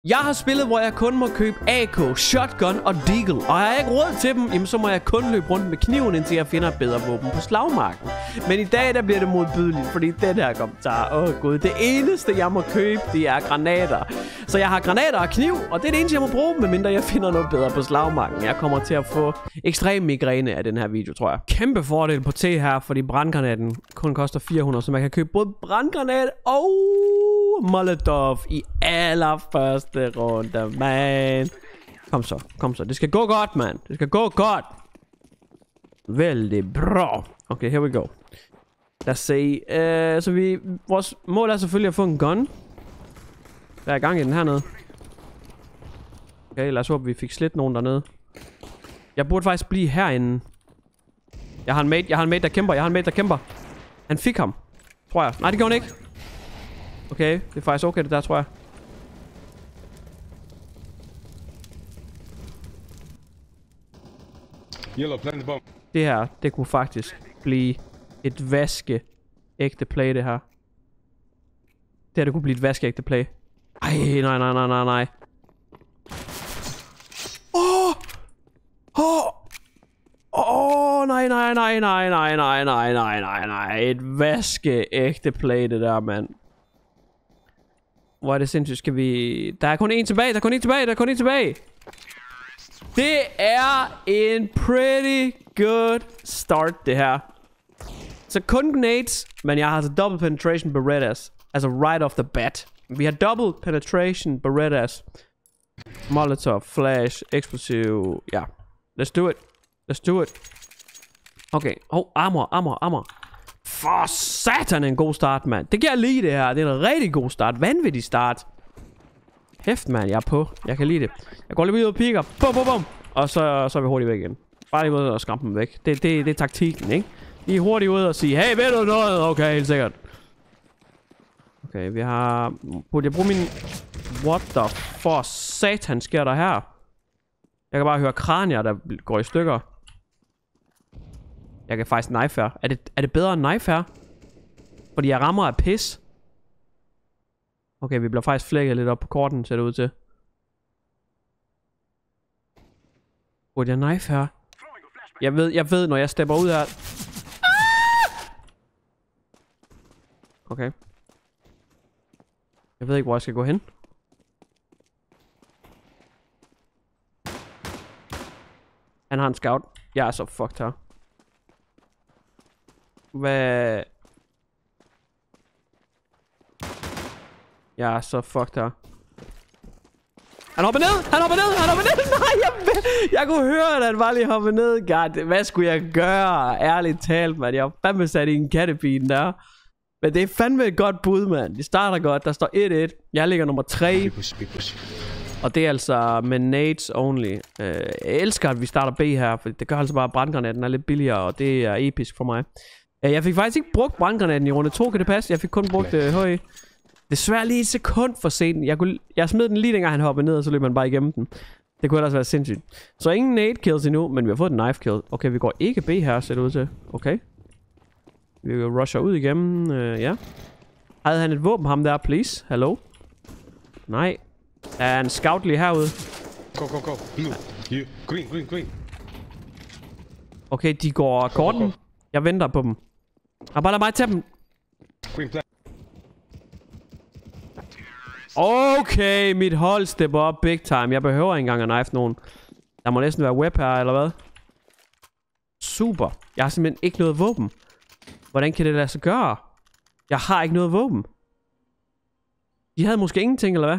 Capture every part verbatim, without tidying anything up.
Jeg har spillet, hvor jeg kun må købe A K, shotgun og deagle. Og har jeg ikke råd til dem, jamen så må jeg kun løbe rundt med kniven, indtil jeg finder et bedre våben på slagmarken. Men i dag, der bliver det modbydeligt, fordi den her kommentar, åh oh gud, det eneste jeg må købe, det er granater. Så jeg har granater og kniv, og det er det eneste jeg må bruge, medmindre jeg finder noget bedre på slagmarken. Jeg kommer til at få ekstrem migræne af den her video, tror jeg. Kæmpe fordel på T her, fordi brandgranaten kun koster fire hundrede, så man kan købe både brandgranat og Molotov i allerførste runde, man. Kom så, kom så. Det skal gå godt, man. Det skal gå godt. Vældig bra. Okay, here we go. Lad os se. Uh, så vi... Vores mål er selvfølgelig at få en gun. Der er i gang i den hernede. Okay, lad os håbe, vi fik slet nogen dernede. Jeg burde faktisk blive herinde. Jeg har en mate, jeg har en mate, der kæmper. Jeg har en mate, der kæmper. Han fik ham. Tror jeg. Nej, det gjorde han ikke. Okay, det er faktisk okay det der, tror jeg. Yellow, plant the bomb. Det her, det kunne faktisk blive et vaskeægte play, det her. Det her, det kunne blive et vaskeægte play. Ej, nej, nej, nej, nej, nej. Åh! Åh! Åh, nej, nej, nej, nej, nej, nej, nej, nej, nej, nej. Et vaskeægte play, det der, mand. Hvor er det sindssygt, skal vi... Der er kun en tilbage, der er kun en tilbage, der er kun en tilbage. Det er en pretty good start, det her. Så kun grenades, men jeg har altså double penetration Berettas. Altså right off the bat. Vi har double penetration Berettas. Molotov, flash, explosive. Ja, yeah. Let's do it. Let's do it. Okay, oh, armor, armor, armor. For satan, en god start, mand. Det kan jeg lide, det her. Det er en rigtig god start. Vanvittig start. Hæft, mand. Jeg er på. Jeg kan lide det. Jeg går lige ud og piker. Bum, bum, bum. Og så, så er vi hurtigt væk igen. Bare lige ud og skræmme dem væk. Det, det, det er taktikken, ikke? Lige hurtigt ud og sige, hey, ved du noget? Okay, helt sikkert. Okay, vi har... Burde jeg bruge min... What the for satan sker der her? Jeg kan bare høre kranier, der går i stykker. Jeg kan faktisk knife her. Er det, er det bedre end knife her? Fordi jeg rammer af pis. Okay, vi bliver faktisk flækket lidt op på korten, ser det ud til. Burde jeg knife her? Jeg ved, jeg ved, når jeg stepper ud her. Ah! Okay. Jeg ved ikke, hvor jeg skal gå hen. Han har en scout. Jeg er så fucked her. Hvad? Jeg er så fucked her. Han hopper ned! Han hopper ned! Han hopper ned! Nej, jeg, jeg kunne høre, at han bare lige hoppede ned. God, hvad skulle jeg gøre? Ærligt talt, mand. Jeg var fandme sat i en kattepine der. Men det er fandme et godt bud, mand. Det starter godt. Der står et et. Jeg ligger nummer tre. Og det er altså med nades only. Uh, jeg elsker, at vi starter B her. For det gør altså bare, at brandgranaten er lidt billigere. Og det er episk for mig. Uh, jeg fik faktisk ikke brugt brandgranaten i runde to, kan det passe? Jeg fik kun brugt uh, H. Desværre lige et sekund for sent. Jeg, kunne, jeg smed den lige dengang han hoppede ned, og så løb man bare igennem den. Det kunne ellers være sindssygt. Så ingen nade kills endnu, men vi har fået en knife kill. Okay, vi går ikke B her, ser det ud til. Okay. Vi rusher ud igennem. Uh, ja. Havde han et våben, ham der, please? Hallo? Nej. Der er en scout lige herude. Go, go, go. Blue. You. Green, green, green. Okay, de går korten. Jeg venter på dem. Og bare lad mig tage dem. Green plant. Okay, mit hold stepper op big time. Jeg behøver ikke engang at knife nogen. Der må næsten være web her, eller hvad? Super. Jeg har simpelthen ikke noget våben. Hvordan kan det lade sig gøre? Jeg har ikke noget våben. De havde måske ingenting, eller hvad?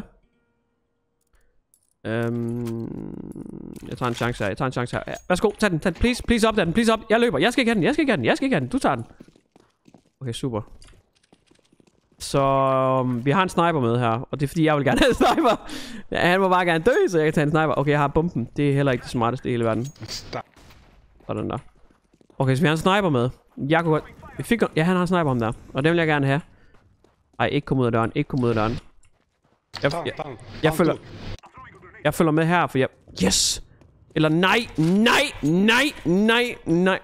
Øhm, jeg tager en chance her. Jeg tager en chance her. Ja, værsgo, tag den. Tag den. Please, please op den. Please op. Jeg løber. Jeg skal ikke have den. Jeg skal ikke have den. Jeg skal ikke have den. Du tager den. Okay, super. Så um, vi har en sniper med her. Og det er fordi, jeg vil gerne have en sniper. Ja, han må bare gerne dø, så jeg kan tage en sniper. Okay, jeg har bomben. Det er heller ikke det smarteste i hele verden. Sådan der. Okay, så vi har en sniper med. Jeg kunne godt... Vi fik... Ja, han har en sniper om der. Og den vil jeg gerne have. Ej, ikke kom ud af døren. Ikke kom ud af døren. Jeg, jeg, jeg, jeg følger... Jeg følger med her, for jeg... Yes! Eller nej, nej, nej, nej, nej.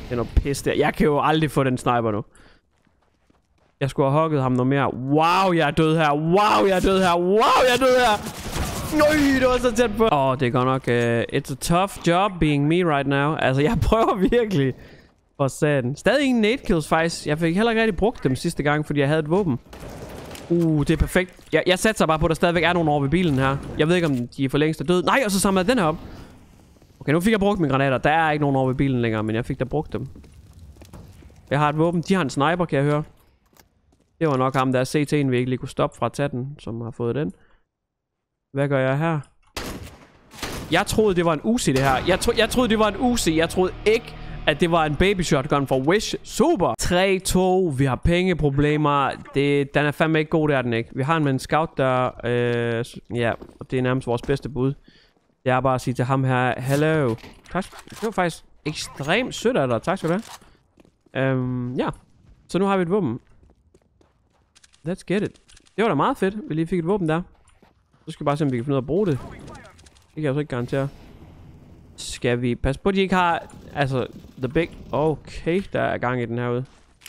Det er noget pis der. Jeg kan jo aldrig få den sniper nu. Jeg skulle have hugget ham noget mere. Wow, jeg er død her. Wow, jeg er død her. Wow, jeg er død her. Nøj, det var så tæt på. Åh, oh, det er godt nok... Uh, it's a tough job being me right now. Altså, jeg prøver virkelig. For satan. Stadig ingen nade kills, faktisk. Jeg fik heller ikke rigtig brugt dem sidste gang, fordi jeg havde et våben. Uh, det er perfekt. Jeg, jeg satser bare på, at der stadigvæk er nogen over ved bilen her. Jeg ved ikke, om de er for længst er døde. Nej, og så samler jeg den her op. Okay, nu fik jeg brugt mine granater. Der er ikke nogen over ved bilen længere, men jeg fik da brugt dem. Jeg har et våben. De har en sniper, kan jeg høre. Det var nok ham, der er C T'en, vi ikke lige kunne stoppe fra at tage den, som har fået den. Hvad gør jeg her? Jeg troede, det var en Uzi, det her. Jeg, tro jeg troede, det var en Uzi. Jeg troede ikke, at det var en baby shotgun fra Wish. Super! tre to. Vi har pengeproblemer. Det, den er fandme ikke god, det er den ikke. Vi har en med en scout, der... Øh, ja, og det er nærmest vores bedste bud. Det er bare at sige til ham her, hello. Tak. Det var faktisk ekstremt sødt af dig. Tak skal du have. Um, ja. Så nu har vi et våben. Let's get it. Det var da meget fedt, vi lige fik et våben der. Så skal vi bare se, om vi kan finde ud af at bruge det. Det kan jeg så ikke garantere. Skal vi passe på, at de ikke har... Altså, the big... Okay, der er gang i den herude.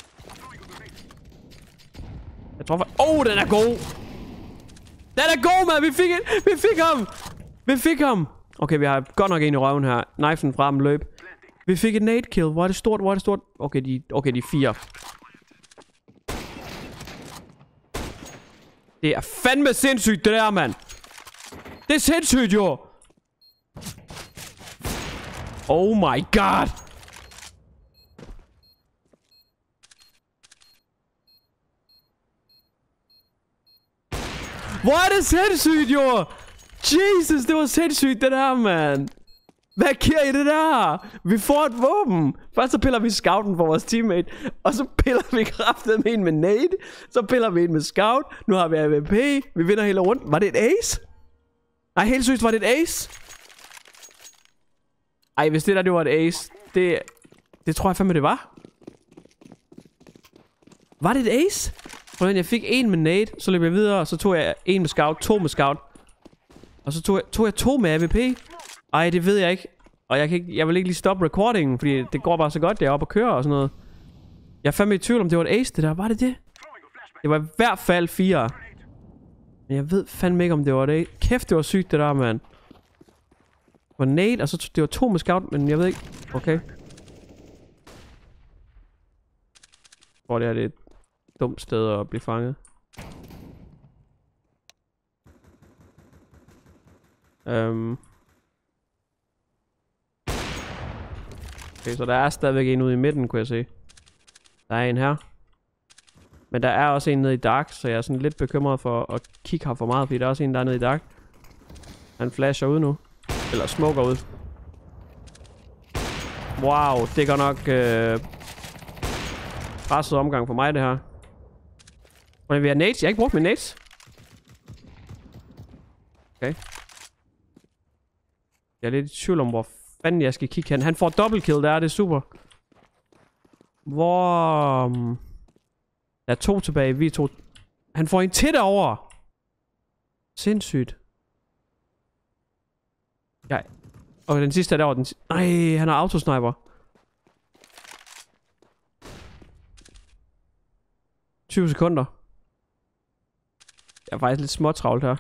Jeg tror for... Oh, den er god! Den er god, mand! Vi fik, et... vi fik ham! Vi fik ham! Okay, vi har godt nok en i røven her. Knifen fra dem løb. Vi fik et nade kill. Hvor er det stort? Hvor er det stort? Okay, de, okay, de er fire. Det er fandme sindssygt, det der, mand. Det er sindssygt, jo. Oh my god. Hvor er det sindssygt, jo. Jesus, det var sindssygt, det der, mand. Hvad giver I det der? Vi får et våben. Først så piller vi scouten for vores teammate. Og så piller vi kraftet med en med nade. Så piller vi en med scout. Nu har vi A W P. Vi vinder hele rundt. Var det et ace? Nej, helt seriøst, var det et ace? Ej, hvis det der, det var et ace. Det, det tror jeg fandme, det var. Var det et ace? Prøv, jeg fik en med nade. Så løb jeg videre. Og så tog jeg en med scout. To med scout. Og så tog jeg, tog jeg to med A W P. Ej, det ved jeg ikke. Og jeg, kan ikke, jeg vil ikke lige stoppe recordingen, fordi det går bare så godt, det er oppe at køre og sådan noget. Jeg er fandme i tvivl om, det var et ace, det der. Var det det? Det var i hvert fald fire. Men jeg ved fandme ikke, om det var det. Kæft, det var sygt, det der, mand. Det var nade, og så det var to med scout, men jeg ved ikke. Okay. Hvor det er det et dumt sted at blive fanget. Øhm... Um. Okay, så der er stadigvæk en ude i midten, kunne jeg se. Der er en her. Men der er også en nede i dark, så jeg er sådan lidt bekymret for at kigge her for meget, fordi der er også en, der er nede i dark. Han flasher ud nu. Eller smoker ud. Wow, det er godt nok øh, presset omgang for mig, det her. Hvordan vi har nades? Jeg har ikke brugt min nades. Okay. Jeg er lidt i tvivl om, hvor fanden jeg skal kigge hen. Han får double kill der, det er super. Hvor... Um, der er to tilbage, vi er to... Han får en til derovre. Sindssygt. Ja. Og den sidste er derovre. Den si Ej, han har autosniper. tyve sekunder. Jeg er faktisk lidt småtravlt her.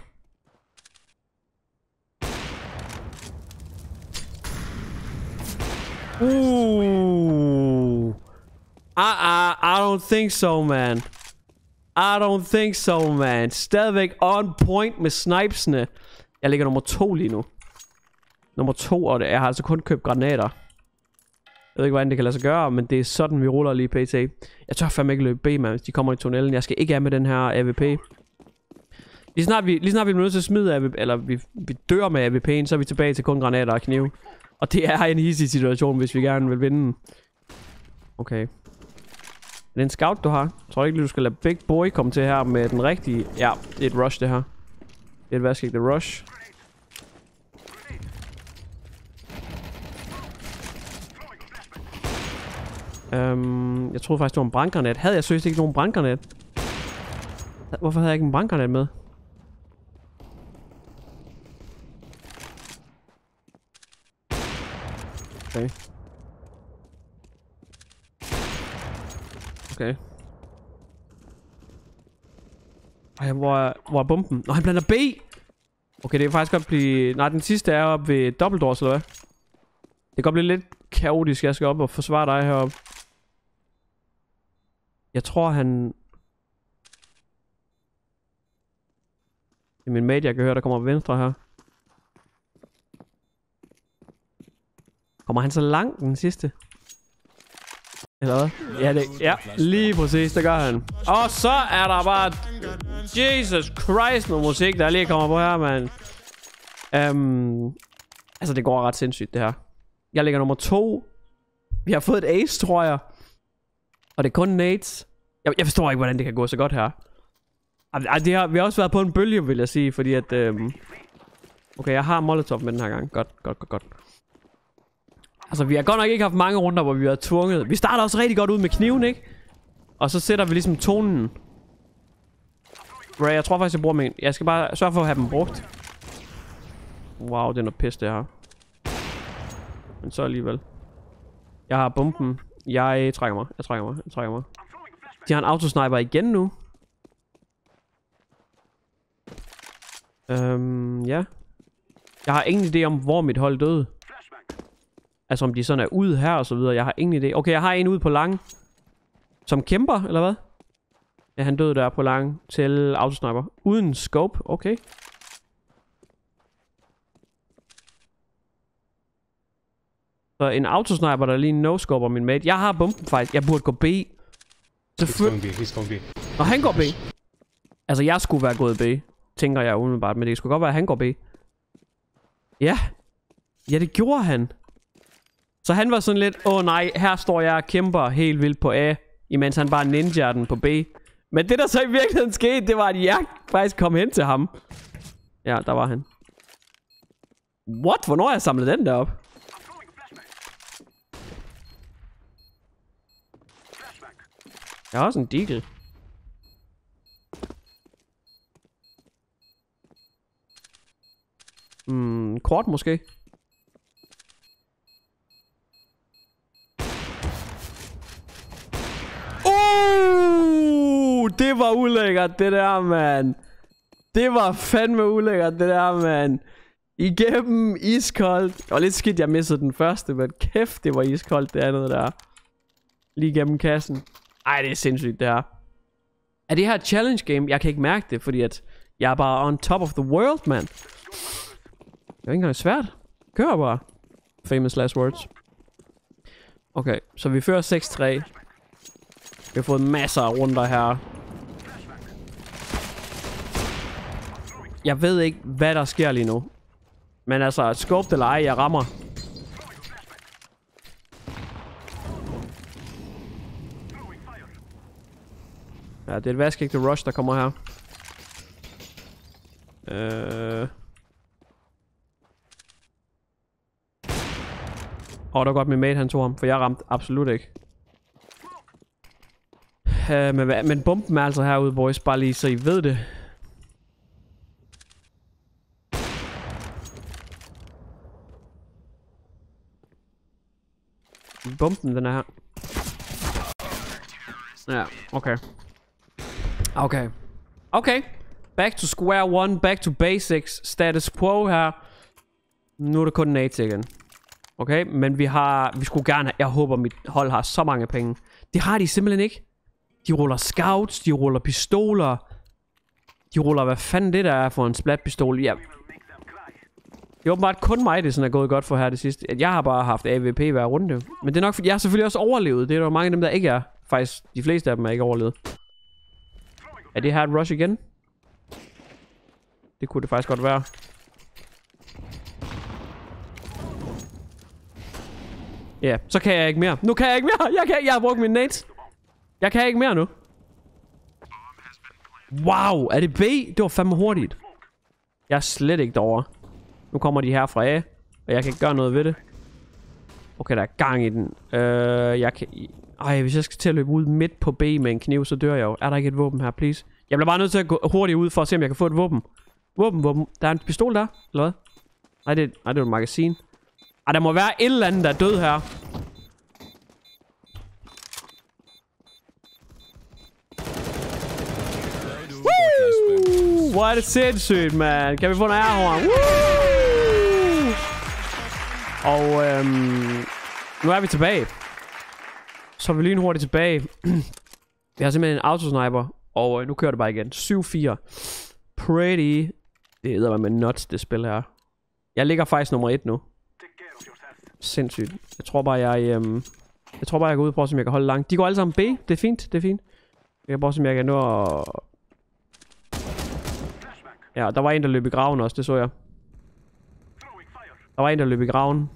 Uh. Ah, ah, I don't think so, man. I don't think so, man. Stadigvæk on point med snipesene. Jeg ligger nummer to lige nu. Nummer to, og det, jeg har altså kun købt granater. Jeg ved ikke, hvordan det kan lade sig gøre, men det er sådan, vi ruller lige pt. Jeg tør fandme ikke løbe B, man, hvis de kommer i tunnelen. Jeg skal ikke af med den her A W P. Lige snart vi, lige snart vi er nødt til at smide A W P, eller vi, vi dør med A W P'en, så er vi tilbage til kun granater og knive. Og det er en easy situation, hvis vi gerne vil vinde. Okay. Er det en scout, du har? Jeg tror ikke, du skal lade Big Boy komme til her med den rigtige... Ja, det er et rush, det her. Det er et vaskægte rush. Um, jeg troede faktisk, det var en brandgranat. Havde jeg seriøst ikke nogen brandgranat? Hvorfor havde jeg ikke en brandgranat med? Okay. Okay. Ej, hvor er, hvor er bomben? Nå, han blander B! Okay, det kan faktisk godt blive... Nej, den sidste er oppe ved dobbeltdoors, eller hvad? Det kan godt blive lidt kaotisk. Jeg skal op og forsvare dig heroppe. Jeg tror, han... Det er min mate, jeg kan høre, der kommer op venstre her. Kommer han så langt, den sidste? Eller hvad? Ja, det, ja, lige præcis, det gør han. Og så er der bare... Jesus Christ, noget musik, der lige kommer på her, mand. Um, altså, det går ret sindssygt, det her. Jeg ligger nummer to. Vi har fået et ace, tror jeg. Og det er kun nades. Jeg, jeg forstår ikke, hvordan det kan gå så godt her. Ej, det har, vi har også været på en bølge, vil jeg sige, fordi at... Um... Okay, jeg har Molotov med den her gang. Godt, godt, godt, godt. Altså, vi har godt nok ikke haft mange runder, hvor vi har tvunget. Vi starter også rigtig godt ud med kniven, ikke? Og så sætter vi ligesom tonen. Ray, jeg tror faktisk, jeg bruger min. Jeg skal bare sørge for at have dem brugt. Wow, det er noget pis, det her. Men så alligevel. Jeg har bomben. Jeg trækker mig. Jeg trækker mig. Jeg trækker mig. De har en autosniper igen nu. Øhm, ja. Jeg har ingen idé om, hvor mit hold døde. Altså om de sådan er ude her og så videre. Jeg har ingen idé. Okay, jeg har en ude på lang. Som kæmper, eller hvad? Ja, han døde der på lang til autosniper. Uden scope, okay. Så en autosniper, der lige no-scoper min mate. Jeg har bomben faktisk. Jeg burde gå B. Selvfølgelig. Nå, han går B. Altså, jeg skulle være gået B. Tænker jeg umiddelbart. Men det skulle godt være, at han går B. Ja. Ja, det gjorde han. Så han var sådan lidt, åh oh, nej, her står jeg og kæmper helt vildt på A. Imens han bare ninjaer den på B. Men det der så i virkeligheden skete, det var, at jeg faktisk kom hen til ham. Ja, der var han. What? Hvornår har jeg samlet den der op? Jeg har også en deagle. Hmm, kort måske. Uh, det var ulækkert, det der, mand. Det var fandme ulækkert, det der, mand. Igennem iskoldt. Det var lidt skidt, jeg missede den første, men kæft, det var iskoldt, det andet der. Lige gennem kassen. Ej, det er sindssygt, det her. Er det her et challenge game? Jeg kan ikke mærke det, fordi at jeg er bare on top of the world, man. Det er ikke engang svært. Kør bare. Famous last words. Okay, så vi fører seks tre. Vi har fået masser af runder her. Jeg ved ikke, hvad der sker lige nu. Men altså, scope eller ej, jeg rammer. Ja, det er et vaskægte rush, der kommer her. Øh... Åh, oh, det var godt, min mate han tog ham, for jeg ramte absolut ikke. Uh, men, men bomben er altså herude, boys, bare lige så I ved det. Bomben, den er her. Ja, okay. Okay. Okay. Back to square one, back to basics. Status quo her. Nu er det kun nades igen. Okay, men vi har... Vi skulle gerne... Jeg håber, mit hold har så mange penge. Det har de simpelthen ikke. De ruller scouts, de ruller pistoler. De ruller... Hvad fanden det der er for en splatpistol? Ja. Det er åbenbart kun mig, det sådan er gået godt for her det sidste. Jeg har bare haft A V P hver runde. Men det er nok, fordi jeg har selvfølgelig også overlevet. Det er der mange af dem, der ikke er. Faktisk, de fleste af dem er ikke overlevet. Er det her et rush igen? Det kunne det faktisk godt være. Ja, yeah, så kan jeg ikke mere. Nu kan jeg ikke mere. Jeg, kan, jeg har brugt mine nades. Jeg kan ikke mere nu. Wow, er det B? Det var fandme hurtigt. Jeg er slet ikke derovre. Nu kommer de her fra A, og jeg kan ikke gøre noget ved det. Okay, der er gang i den. Øh, jeg kan... Ej, hvis jeg skal til at løbe ud midt på B med en kniv, så dør jeg jo. Er der ikke et våben her, please? Jeg bliver bare nødt til at gå hurtigt ud for at se, om jeg kan få et våben. Våben, våben. Der er en pistol der, eller hvad? Nej, det, nej, det er et magasin. Ej, der må være et eller andet, der er død her. Woo! Hvor er det sindssygt, man. Kan vi få en ærhorn? Woo! Og øhm, nu er vi tilbage. Så er vi lynhurtigt tilbage. Vi har simpelthen en autosniper. Og øh, nu kører det bare igen. syv fire. Pretty. Det hedder med nuts, det spil her. Jeg ligger faktisk nummer et nu. Sindssygt. Jeg tror bare, jeg... Øhm, jeg tror bare, jeg går ud og prøver, om jeg kan holde langt. De går alle sammen B. Det er fint, det er fint. Jeg kan prøve, om jeg kan nå at... Ja, der var en, der løb i graven også, det så jeg. Der var en, der løb i graven.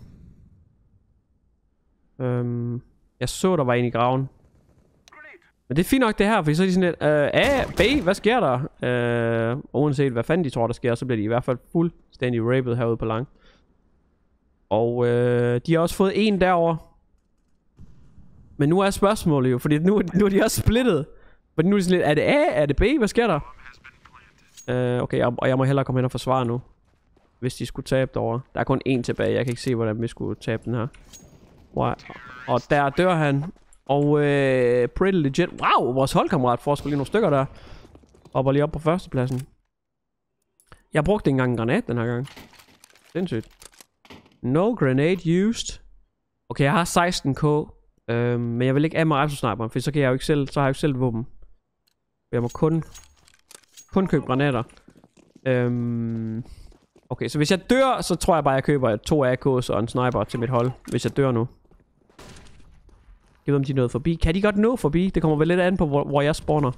Øhm, jeg så, der var en i graven. Men det er fint nok det her, fordi så er de sådan lidt... Øh, A, B, hvad sker der? Øh, uanset hvad fanden de tror, der sker, så bliver de i hvert fald fuldstændig raped herude på lang. Og øh, de har også fået en derovre. Men nu er spørgsmålet jo, fordi nu, nu er de også splittet. Fordi nu er de sådan lidt, er det A, er det B, hvad sker der? Øh, okay, jeg, og jeg må hellere komme hen og forsvare nu. Hvis de skulle tabe derovre. Der er kun én tilbage, jeg kan ikke se, hvordan vi skulle tabe den her. Wow. Og der dør han. Og øh, pretty legit. Wow, vores holdkammerat får sgu lige nogle stykker der. Hopper lige op på førstepladsen. Jeg brugte ikke engang en granat den her gang. Sindssygt. No grenade used. Okay, jeg har seksten K. Øh, men jeg vil ikke af med rifle-sniperen, for så kan jeg jo ikke selv, så har jeg jo ikke selv våben. Jeg må kun kun købe granater. Øhm, okay, så hvis jeg dør, så tror jeg bare, jeg køber to A K's og en sniper til mit hold. Hvis jeg dør nu. Jeg ved, om de er nået forbi. Kan de godt nå forbi? Det kommer vel lidt an på, hvor, hvor jeg spawner.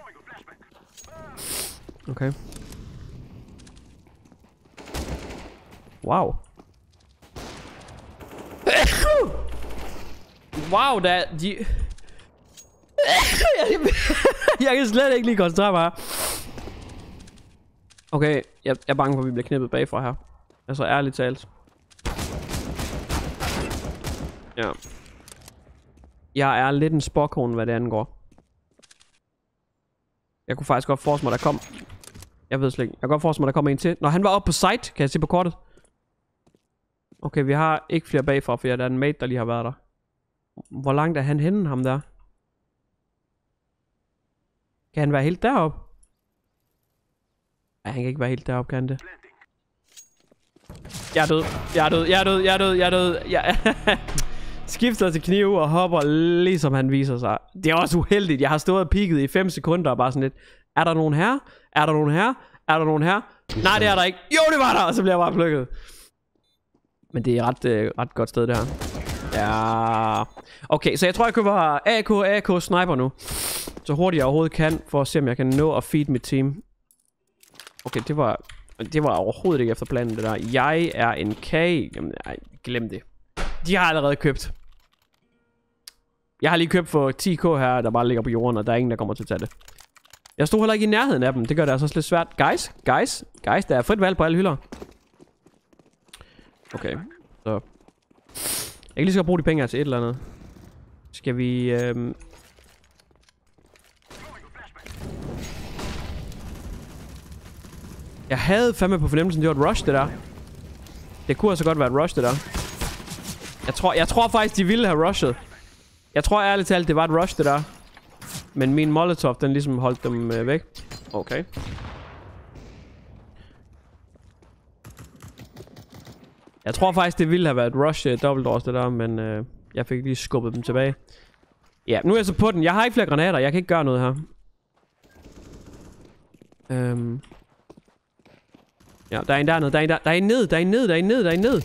Okay. Wow. Wow, der er de... Jeg kan slet ikke lige koncentrere mig her. Okay, jeg, jeg er bange for, at vi bliver knippet bagfra her. Altså ærligt talt. Ja. Jeg er lidt en sporkone, hvad det angår. Jeg kunne faktisk godt forestille mig, der kom... Jeg ved slet ikke. Jeg kan godt forestille mig, der kommer en til. Nå, han var oppe på site. Kan jeg se på kortet? Okay, vi har ikke flere bagfra, for der er en mate, der lige har været der. Hvor langt er han henne, ham der? Kan han være helt deroppe? Nej, han kan ikke være helt deroppe, kan han det? Jeg er død. Jeg er død. Jeg er død. Jeg er død. Jeg er død. Jeg... Skifter til kniv og hopper, ligesom han viser sig. Det er også uheldigt. Jeg har stået og peeket i fem sekunder og bare sådan lidt. Er der nogen her? Er der nogen her? Er der nogen her? Nej, det er der ikke. Jo, det var der! Og så bliver jeg bare plukket. Men det er ret, øh, ret godt sted, det her. Ja. Okay, så jeg tror, jeg køber A K, A K sniper nu. Så hurtigt jeg overhovedet kan, for at se, om jeg kan nå at feed mit team. Okay, det var... Det var overhovedet ikke efter planen, det der. Jeg er en kage. Jamen, nej, glem det. De har allerede købt. Jeg har lige købt for ti K her, der bare ligger på jorden, og der er ingen, der kommer til at tage det. Jeg stod heller ikke i nærheden af dem. Det gør det altså lidt svært. Guys, guys, guys, der er frit valg på alle hylder. Okay, så... Jeg kan lige så godt bruge de penge her til et eller andet. Skal vi... Øhm... Jeg havde fandme på fornemmelsen, det var et rush, det der. Det kunne altså godt være et rush, det der. Jeg tror, jeg tror faktisk, de ville have rushet. Jeg tror ærligt talt, det var et rush, det der. Men min Molotov, den ligesom holdt dem øh, væk. Okay. Jeg tror faktisk, det ville have været et rush uh, dobbeltdoors, det der. Men øh, jeg fik lige skubbet dem tilbage. Ja, nu er jeg så på den. Jeg har ikke flere granater. Jeg kan ikke gøre noget her. Øhm... Ja, der er en dernede, der er en der, der er en ned, der er en ned, der er en ned, der er en ned.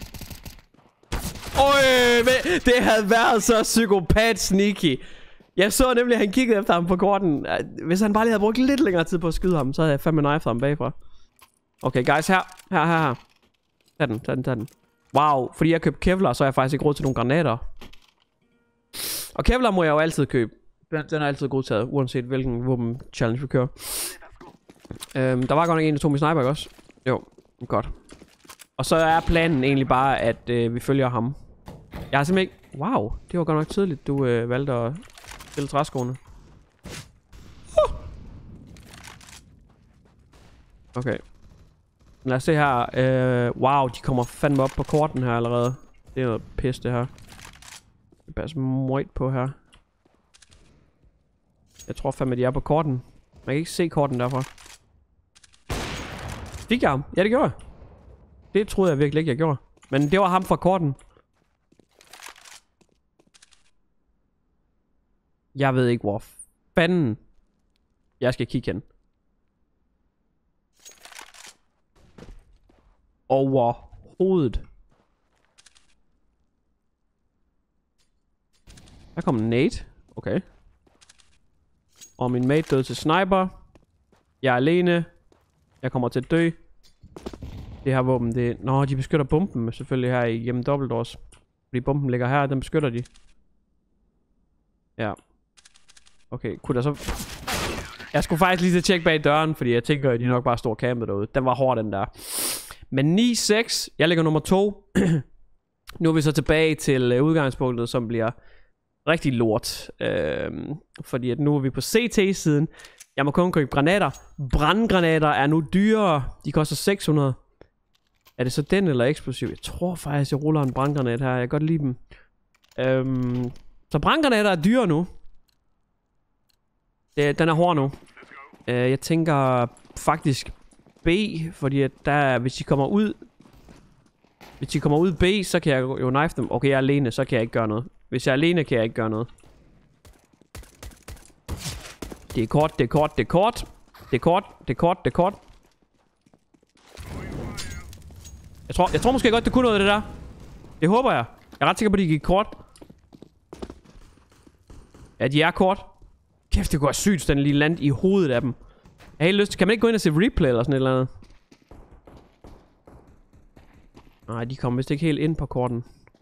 Øj, det havde været så psykopat sneaky. Jeg så nemlig, at han kiggede efter ham på korten. Hvis han bare lige havde brugt lidt længere tid på at skyde ham, så havde jeg fandme knifet ham bagfra. Okay, guys, her, her, her, her. Tag den, tag den, tag den. Wow, fordi jeg købte Kevlar, så har jeg faktisk ikke råd til nogle granater. Og Kevlar må jeg jo altid købe. Den er altid godtaget, uanset hvilken våben challenge vi kører. Øhm, der var godt nok en, der tog min sniper, ikke også? Jo, godt. Og så er planen egentlig bare, at øh, vi følger ham. Jeg har simpelthen ikke... Wow, det var godt nok tidligt, du øh, valgte at stille træskoene. Uh! Okay. Lad os se her. Øh, wow, de kommer fandme op på korten her allerede. Det er noget pis, det her. Det passer møjt på her. Jeg tror fandme, de er på korten. Man kan ikke se korten derfra. Fik jeg ham? Ja, det gjorde jeg. Det troede jeg virkelig ikke, jeg gjorde. Men det var ham fra korten. Jeg ved ikke, hvor fanden jeg skal kigge hen. Overhovedet. Der kom en nade. Okay. Og min mate døde til sniper. Jeg er alene. Jeg kommer til at dø. Det her våben, det... Nå, de beskytter bomben selvfølgelig her igennem dobbeltårs. Fordi bomben ligger her, den beskytter de. Ja. Okay, kunne der så... Jeg skulle faktisk lige til at tjekke bag døren, fordi jeg tænker, at de nok bare står campet derude. Den var hård, den der. Men ni seks. Jeg ligger nummer to. Nu er vi så tilbage til uh, udgangspunktet, som bliver rigtig lort. Øhm, fordi at nu er vi på C T-siden. Jeg må kun købe granater. Brandgranater er nu dyrere. De koster seks hundrede. Er det så den eller eksplosiv? Jeg tror faktisk, jeg ruller en brandgranat her. Jeg kan godt lide dem. Øhm, så brandgranater er dyre nu. Det, den er hård nu. Øh, jeg tænker faktisk B, fordi at der, hvis de kommer ud... Hvis de kommer ud B, så kan jeg jo knife dem. Okay, jeg er alene, så kan jeg ikke gøre noget. Hvis jeg er alene, kan jeg ikke gøre noget. Det er kort, det er kort, det er kort. Det er kort, det er kort, det er kort. Jeg tror, jeg tror måske godt, det kunne noget det der. Det håber jeg. Jeg er ret sikker på, at de gik kort. Ja, de er kort. Kæft, det går sygt, den lige land i hovedet af dem. Jeg har helt lyst til... Kan man ikke gå ind og se replay eller sådan et eller andet? Nej, de kommer vist ikke helt ind på korten.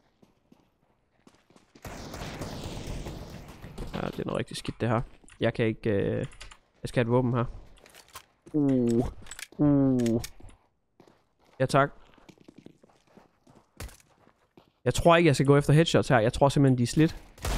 Ja, det er noget rigtig skidt det her. Jeg kan ikke... Øh... Jeg skal have et våben her. Uh. Uh. Ja, tak. Jeg tror ikke, jeg skal gå efter headshots her. Jeg tror simpelthen, de er slidt.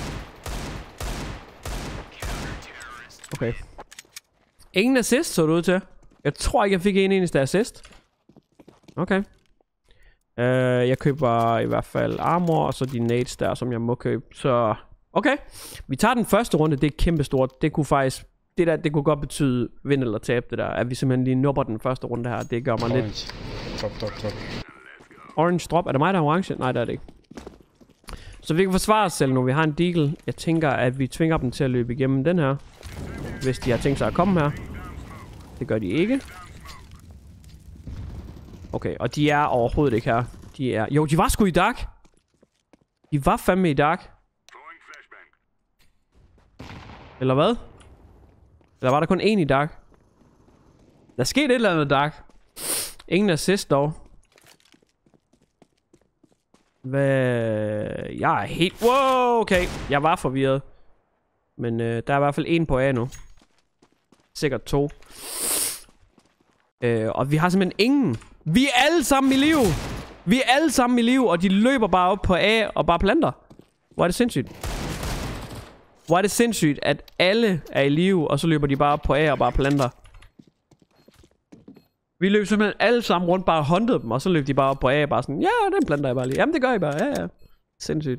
Okay. Ingen assist så det ud til. Jeg tror ikke, jeg fik en eneste assist. Okay. Uh, jeg køber i hvert fald armor, og så de nades der, som jeg må købe. Så, okay. Vi tager den første runde, det er kæmpestort. Det kunne faktisk, det der, det kunne godt betyde vind eller tab, det der. At vi simpelthen lige nupper den første runde her. Det gør mig Orange. lidt... Top, top, top. Orange drop. Er det mig, der er orange? Nej, det er det ikke. Så vi kan forsvare os selv nu. Vi har en deagle. Jeg tænker, at vi tvinger dem til at løbe igennem den her. Hvis de har tænkt sig at komme her. Det gør de ikke. Okay, og de er overhovedet ikke her. De er... Jo, de var sgu i dark. De var fandme i dark. Eller hvad? Eller var der kun én i dark? Der skete et eller andet dark. Ingen assist dog. Hvad... Jeg er helt... Wow, okay. Jeg var forvirret. Men øh, der er i hvert fald en på A nu. Sikkert to. Øh, og vi har simpelthen ingen. Vi er alle sammen i liv. Vi er alle sammen i liv, og de løber bare op på A og bare planter. Hvor er det sindssygt. Hvor er det sindssygt, at alle er i live, og så løber de bare op på A og bare planter. Vi løb simpelthen alle sammen rundt, bare huntede dem, og så løb de bare op på A og bare sådan, ja, den planter jeg bare lige. Jamen, det gør jeg bare, ja, ja. Sindssygt.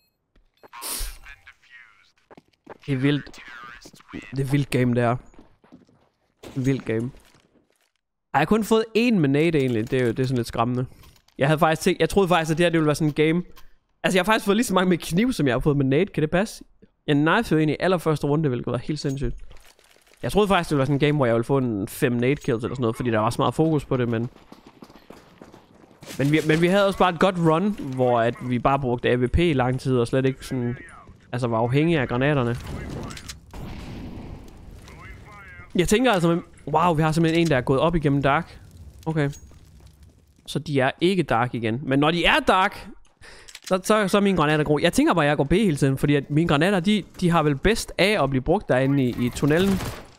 Det er vildt. Det er vildt game, det her. Vildt game. Jeg har kun fået én med nade egentlig. Det er jo det er sådan lidt skræmmende. Jeg havde faktisk tænkt, jeg troede faktisk, at det her det ville være sådan en game. Altså, jeg har faktisk fået lige så mange med kniv, som jeg har fået med nade. Kan det passe? Jeg knifede jo egentlig i allerførste runde, hvilket var helt sindssygt. Jeg troede faktisk, det ville være sådan en game, hvor jeg ville få en fem nade kills eller sådan noget, fordi der var så meget fokus på det, men... Men vi, men vi havde også bare et godt run, hvor at vi bare brugte A W P i lang tid, og slet ikke sådan... Altså, var afhængige af granaterne. Jeg tænker altså, wow, vi har simpelthen en, der er gået op igennem dark. Okay. Så de er ikke dark igen. Men når de er dark, så, så, så er mine granater gode. Jeg tænker bare, at jeg går B hele tiden, fordi at mine granater, de, de har vel bedst af at blive brugt derinde i, i tunnelen.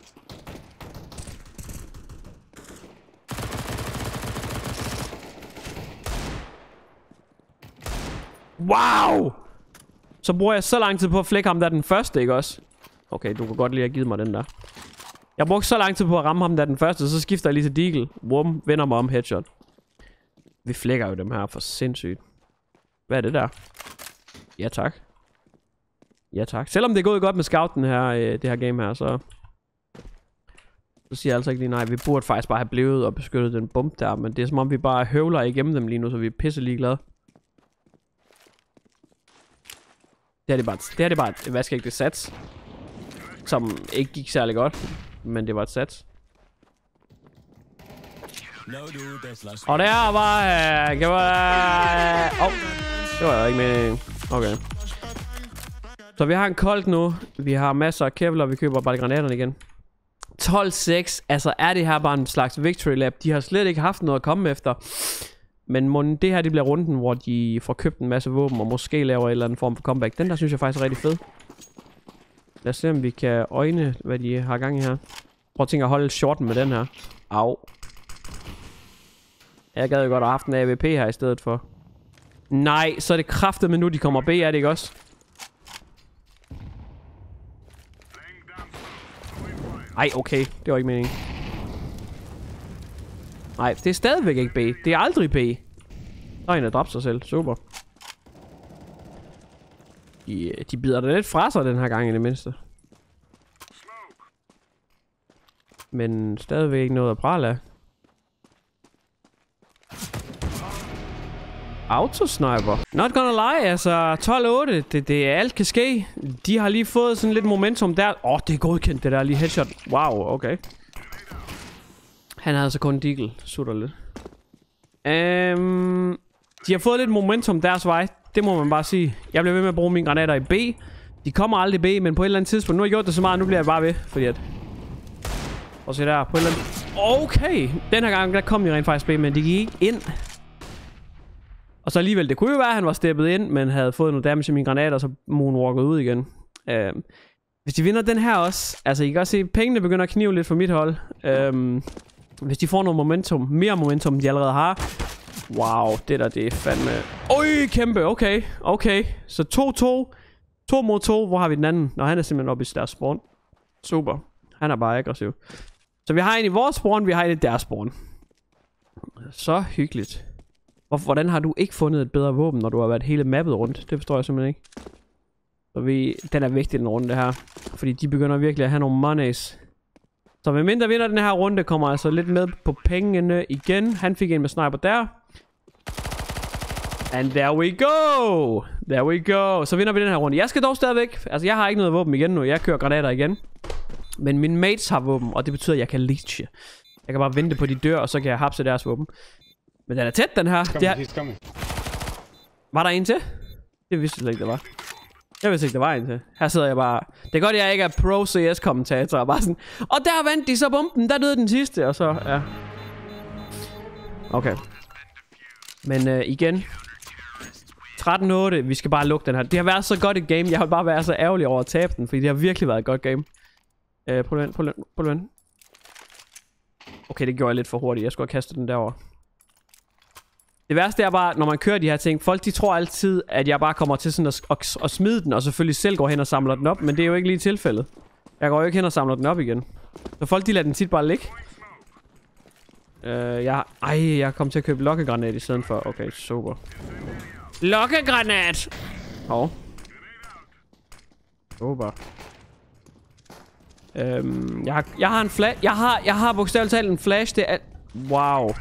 Wow! Så bruger jeg så lang tid på at flække ham der den første, ikke også? Okay, du kan godt lige have givet mig den der. Jeg brugte så lang tid på at ramme ham der den første, så skifter jeg lige til deagle. Wum, vender mig om headshot. Vi flækker jo dem her for sindssygt. Hvad er det der? Ja tak. Ja tak. Selvom det er gået godt med scouten her, øh, det her game her, så... Så siger jeg altså ikke lige nej. Vi burde faktisk bare have blevet og beskyttet den bump der. Men det er som om vi bare høvler igennem dem lige nu, så vi er pisse ligeglade. Det her det bare, det her det bare et vaskeægte sats. Som ikke gik særlig godt. Men det var et sats. Og der var... Øh, det var... Åh, oh, det var jo ikke meningen. Okay. Så vi har en kold nu. Vi har masser af kevlar. Vi køber bare granaterne igen. tolv seks. Altså er det her bare en slags victory lap. De har slet ikke haft noget at komme efter. Men mon det her det bliver runden, hvor de får købt en masse våben. Og måske laver en eller anden form for comeback. Den der synes jeg faktisk er rigtig fed. Lad os se om vi kan øjne hvad de har gang i her. Prøv at tænke at holde shorten med den her. Au. Jeg gad jo godt have haft en A W P her i stedet for. Nej, så er det kraftet med nu de kommer B, er det ikke også? Ej, okay. Det var ikke meningen. Nej, det er stadigvæk ikke B. Det er aldrig B. Der er en, der dræbte sig selv. Super. De, de bider da lidt fra sig den her gang i det mindste. Men stadigvæk ikke noget at prale af. Autosniper. Not gonna lie, altså tolv otte, det, det er alt kan ske. De har lige fået sådan lidt momentum der. Åh, oh, det er godkendt det der lige headshot. Wow, okay. Han havde altså kun en deagle. Sutter lidt. Um, de har fået lidt momentum deres vej. Det må man bare sige. Jeg bliver ved med at bruge mine granater i B. De kommer aldrig i B, men på et eller andet tidspunkt. Nu har jeg gjort det så meget, nu bliver jeg bare ved. Fordi at... Og se der, på et eller andet... Okay, den her gang der kom de rent faktisk B, men de gik ikke ind. Og så alligevel, det kunne jo være, at han var steppet ind, men havde fået noget damage i mine granater, og så moonwalket ud igen. Uh, hvis de vinder den her også, altså I kan også se, pengene begynder at knive lidt for mit hold. Uh, hvis de får noget momentum, mere momentum, end de allerede har. Wow, det der, det er fandme... Øj, kæmpe, okay, okay. Så to to, to mod to, hvor har vi den anden? Nå, han er simpelthen oppe i deres spawn. Super, han er bare aggressiv. Så vi har en i vores spawn, vi har en i deres spawn. Så hyggeligt. Hvordan har du ikke fundet et bedre våben, når du har været hele mappet rundt? Det forstår jeg simpelthen ikke. Så vi, den er vigtig, den runde her. Fordi de begynder virkelig at have nogle monies. Så hvem mindre vinder den her runde, kommer altså lidt med på pengene igen. Han fik en med sniper der. And there we go! There we go! Så vinder vi den her runde. Jeg skal dog stadigvæk... Altså, jeg har ikke noget våben igen nu. Jeg kører granater igen. Men mine mates har våben, og det betyder, at jeg kan leache. Jeg kan bare vente på, de dør, og så kan jeg hapse deres våben. Men den er tæt, den her. Det er... Var der en til? Det vidste jeg ikke, der var. Jeg vidste ikke, der var en til. Her sidder jeg bare... Det er godt, jeg ikke er pro C S-kommentator. Og bare sådan... Og der vandt de så bomben. Der døde den sidste. Og så... Ja. Okay. Men øh, igen... tretten otte. Vi skal bare lukke den her. Det har været så godt et game. Jeg vil bare være så ærgerlig over at tabe den. Fordi det har virkelig været et godt game. Øh, prøv at vente, prøv at vente, prøv at vente. Okay, det gjorde jeg lidt for hurtigt. Jeg skulle have kastet den derover. Det værste er bare, når man kører de her ting, folk de tror altid, at jeg bare kommer til sådan at, at, at smide den, og selvfølgelig selv går hen og samler den op, men det er jo ikke lige tilfældet. Jeg går jo ikke hen og samler den op igen. Så folk de lader den tit bare ligge. Øh, jeg, ej, jeg kom til at købe lokkegranat i stedet for. Okay, super. Lokkegranat! Hov. Oh. Super. Øhm, jeg har, jeg har en flash. Jeg har, jeg har bogstaveligt talt en flash. Det er... Wow.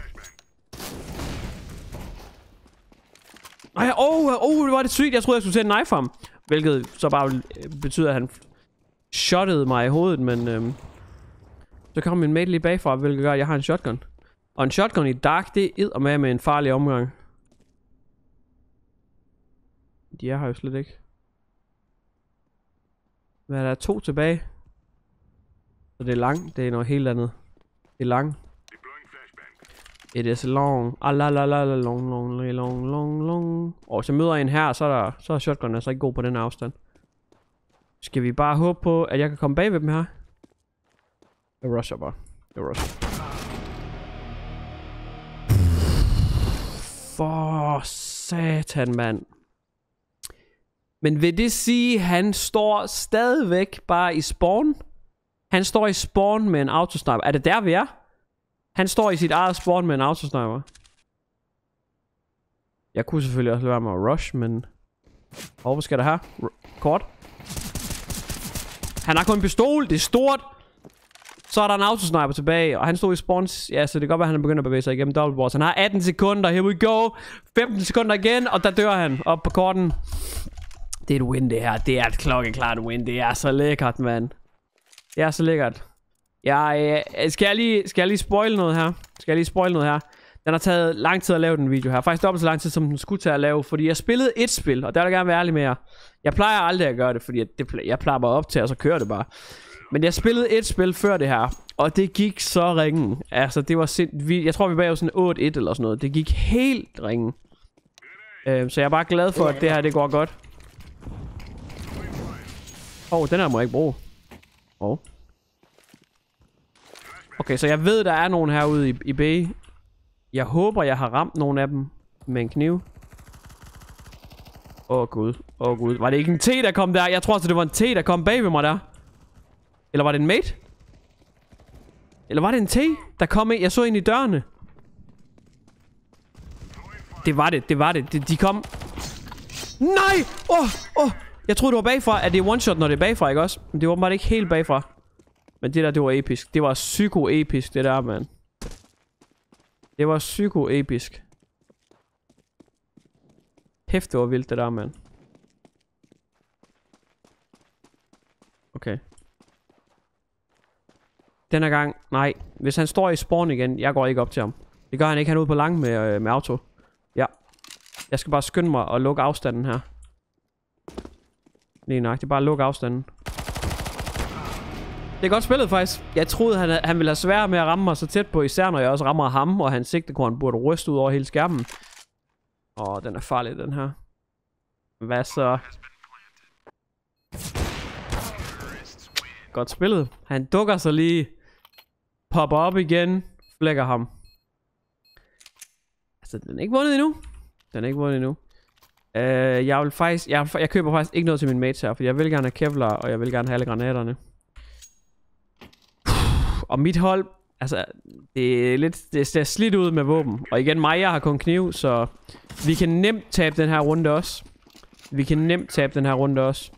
Ej, åh, oh, oh, det var det sygt. Jeg troede, jeg skulle sætte en knife ham. Hvilket så bare betyder, at han shottede mig i hovedet, men... Øhm, så kom min mate lige bagfra, hvilket gør, at jeg har en shotgun. Og en shotgun i dark, det er eddermame med en farlig omgang. De er her jo slet ikke. Hvad er der? To tilbage. Så det er lang. Det er noget helt andet. Det er lang. It is long. Ah, la, la, la, la, long, long, long, long, long. Og så møder jeg en her, så er, der, så er shotgun altså ikke god på den afstand. Skal vi bare håbe på, at jeg kan komme bag ved dem her? Jeg rusher bare. Jeg rusher. For satan, mand. Men vil det sige, at han står stadigvæk bare i spawn? Han står i spawn med en autosniper. Er det der, vi er? Han står i sit eget spawn med en autosniper. Jeg kunne selvfølgelig også lade være med at rush, men... Åh, hvad skal der her? Kort. Han har kun en pistol. Det er stort. Så er der en autosniper tilbage, og han stod i spawns. Ja, så det kan godt være, at han er begyndt at bevæge sig igennem double doors. Han har atten sekunder, here we go. femten sekunder igen, og der dør han op på korten. Det er et win, det her. Det er et klokkeklart win. Det er så lækkert, mand. Det er så lækkert. Jeg, øh, skal, jeg lige, skal jeg lige spoil noget her? Skal jeg lige spoil noget her? Den har taget lang tid at lave den video her. Faktisk dobbelt så lang tid, som den skulle tage at lave. Fordi jeg spillede et spil, og der vil jeg gerne være ærlig med jer. Jeg plejer aldrig at gøre det, fordi det, jeg plejer bare op til, og så kører det bare. Men jeg spillede et spil før det her, og det gik så ringen. Altså, det var sind... Jeg tror, vi var sådan otte et eller sådan noget. Det gik helt ringen. Øh, så jeg er bare glad for, at det her, det går godt. Åh, oh, den her må jeg ikke bruge. Åh. Oh. Okay, så jeg ved, der er nogen herude i, i B. Jeg håber, jeg har ramt nogle af dem med en kniv. Åh, oh, gud. Åh, oh, gud. Var det ikke en T, der kom der? Jeg tror altså, det var en T, der kom bag ved mig der. Eller var det en mate? Eller var det en T, der kom ind? Jeg så ind i dørene. Det var det, det var det. De, de kom... Nej! Åh, oh, åh! Oh. Jeg troede, det var bagfra. At det er one shot, når det er bagfra, ikke også? Men det var bare ikke helt bagfra. Men det der, det var episk. Det var psyko-episk, det der, mand. Det var psyko-episk. Hæft, det var vildt, det der, mand. Okay. Denne gang, nej. Hvis han står i spawn igen, jeg går ikke op til ham. Det gør han ikke, han er ude på lang med, øh, med auto. Ja. Jeg skal bare skynde mig og lukke afstanden her. Lige nok, det er bare at lukke afstanden. Det er godt spillet faktisk. Jeg troede han, han ville have svært med at ramme mig så tæt på, især når jeg også rammer ham, og hans sigtekorn burde ryste ud over hele skærmen. Åh, den er farlig, den her. Hvad så? Godt spillet. Han dukker sig lige. Popper op igen. Flækker ham. Altså, den er ikke vundet endnu. Den er ikke vundet endnu. Uh, jeg vil faktisk... Jeg, jeg køber faktisk ikke noget til min mates her, for jeg vil gerne have Kevlar, og jeg vil gerne have alle granaterne. Og mit hold... Altså, det er lidt... Det ser slidt ud med våben. Og igen, mig, jeg har kun kniv, så... Vi kan nemt tabe den her runde også. Vi kan nemt tabe den her runde også.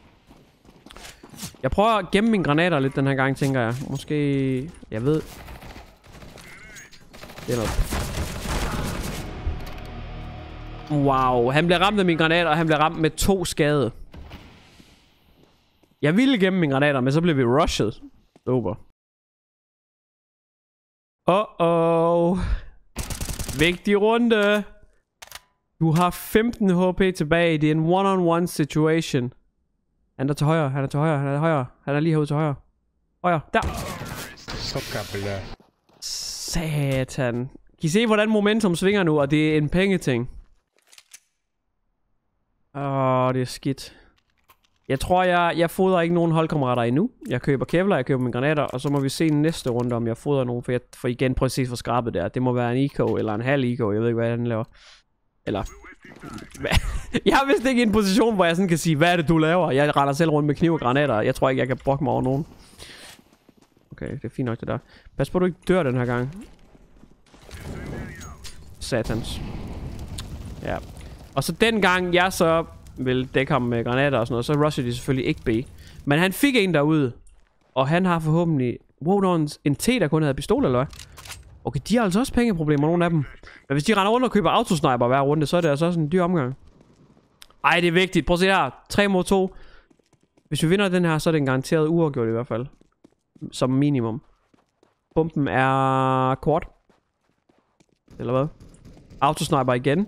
Jeg prøver at gemme mine granater lidt den her gang, tænker jeg. Måske... Jeg ved... Det er noget... Wow, han bliver ramt af mine granater, og han bliver ramt med to skade. Jeg ville gemme mine granater, men så blev vi rushed. Super. Uh-oh. Vigtig runde. Du har femten H P tilbage. Det er en one-on-one situation. Han er til højre, han er til højre, han er til højre. Han er lige herude til højre. Højre, der. Satan. Kan I se, hvordan momentum svinger nu, og det er en pengeting. Åh, oh, det er skidt. Jeg tror, jeg, jeg fodrer ikke nogen holdkammerater endnu. Jeg køber Kevlar, jeg køber mine granater, og så må vi se næste runde, om jeg fodrer nogen. For, jeg, for igen, prøv at se for skrabet der. Det må være en eco, eller en halv eco. Jeg ved ikke, hvad den laver. Eller... jeg er vist ikke i en position, hvor jeg sådan kan sige, hvad er det, du laver? Jeg render selv rundt med kniv og granater. Jeg tror ikke, jeg kan brokke mig over nogen. Okay, det er fint nok, det der. Pas på, du ikke dør den her gang. Satans. Ja. Og så den gang jeg så vil dække ham med granater og sådan noget, så rusher de selvfølgelig ikke B. Men han fik en derude. Og han har forhåbentlig... Wow, der var en T, der kun havde pistol, eller hvad? Okay, de har altså også pengeproblemer, nogle af dem. Men hvis de render rundt og køber autosniper hver runde, så er det altså også en dyr omgang. Ej, det er vigtigt. Prøv at se her. tre mod to. Hvis vi vinder den her, så er det en garanteret uafgjort i hvert fald. Som minimum. Bomben er quad. Eller hvad? Autosniper igen.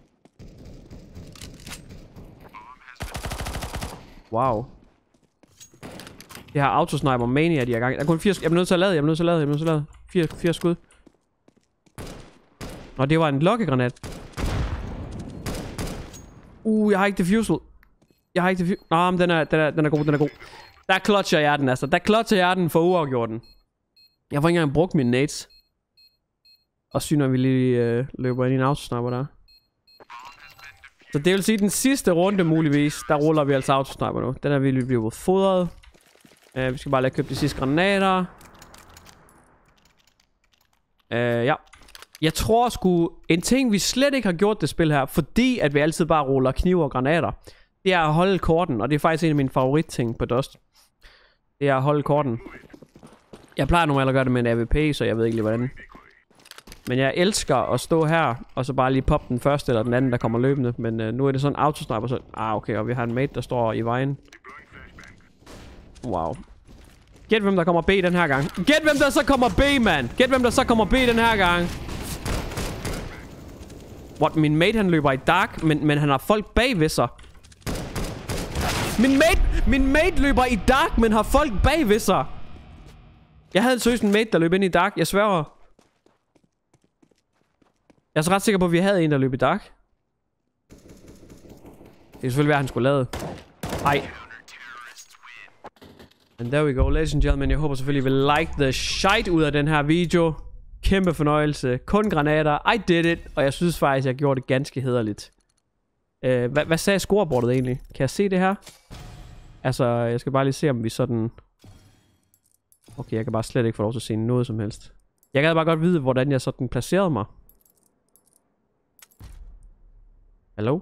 Wow. Det her autosniper mania, de er gang. Der er kun fire... Jeg er nødt til at lade, jeg er nødt til at lade, jeg er nødt til at lade. Fire, fire skud. Nå, det var en lokkegranat. Uh, jeg har ikke defusal. Jeg har ikke defusal. Nå, men den er, den er, den er god, den er god. Der clutcher jeg den, altså. Der clutcher jeg den for uafgjorten. Jeg får ikke engang brugt mine nades. Og syg, når vi lige øh, løber ind i en autosniper der. Så det vil sige, den sidste runde muligvis, der ruller vi altså autosniper nu. Den er vi lige blevet fodret. Uh, vi skal bare lade købe de sidste granater. Uh, ja. Jeg tror sgu, en ting vi slet ikke har gjort det spil her, fordi at vi altid bare ruller knive og granater, det er at holde korten, og det er faktisk en af mine favoritting på Dust. Det er at holde korten. Jeg plejer normalt at gøre det med en A W P, så jeg ved ikke lige hvordan. Men jeg elsker at stå her, og så bare lige poppe den første eller den anden, der kommer løbende. Men øh, nu er det sådan en autosniper, så... Ah, okay, og vi har en mate, der står i vejen. Wow. Gæt hvem der kommer B den her gang. Gæt hvem der så kommer B, mand. Gæt hvem der så kommer B den her gang. What? Min mate han løber i dark, men, men han har folk bag ved sig. Min mate, min mate løber i dark, men har folk bag ved sig. Jeg havde seriøst en mate, der løb ind i dark. Jeg sværger. Jeg er så ret sikker på, at vi havde en, der løb i dark. Det kan selvfølgelig være, at han skulle lade. Ej. And there we go, ladies and gentlemen. Jeg håber selvfølgelig, I vil like the shite ud af den her video. Kæmpe fornøjelse. Kun granater. I did it. Og jeg synes faktisk, jeg gjorde det ganske hæderligt. Uh, hvad, hvad sagde scoreboardet egentlig? Kan jeg se det her? Altså, jeg skal bare lige se, om vi sådan... Okay, jeg kan bare slet ikke få lov til at se noget som helst. Jeg gad bare godt vide, hvordan jeg sådan placerede mig. Hallo?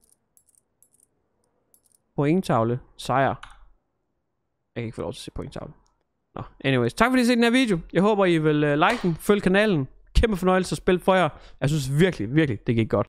Pointtavle. Sejr. Jeg kan ikke få lov til at se pointtavle. Nå, anyways. Tak fordi I så den her video. Jeg håber, I vil uh, like den, følge kanalen. Kæmpe fornøjelse at spille for jer. Jeg synes virkelig, virkelig, det gik godt.